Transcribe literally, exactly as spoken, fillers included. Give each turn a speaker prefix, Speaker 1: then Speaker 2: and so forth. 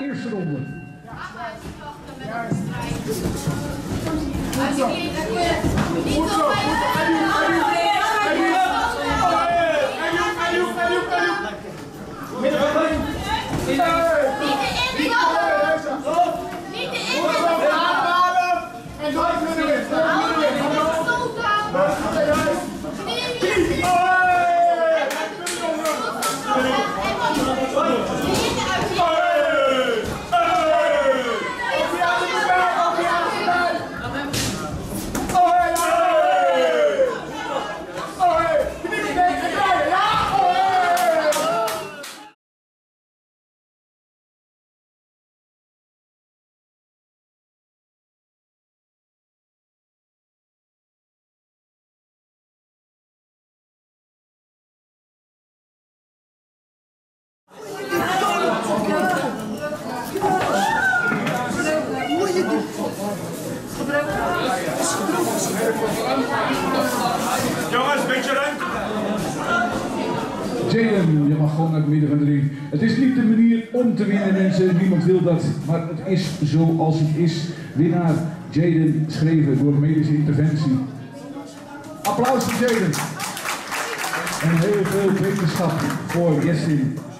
Speaker 1: eerste ronde.
Speaker 2: Jongens, een beetje ruimte.
Speaker 1: Jayden, je mag gewoon naar het midden van de ring. Het is niet de manier om te winnen, mensen. Niemand wil dat. Maar het is zoals het is. Winnaar Jayden Schreve door medische interventie. Applaus voor Jayden. En heel veel wetenschap voor Yassine.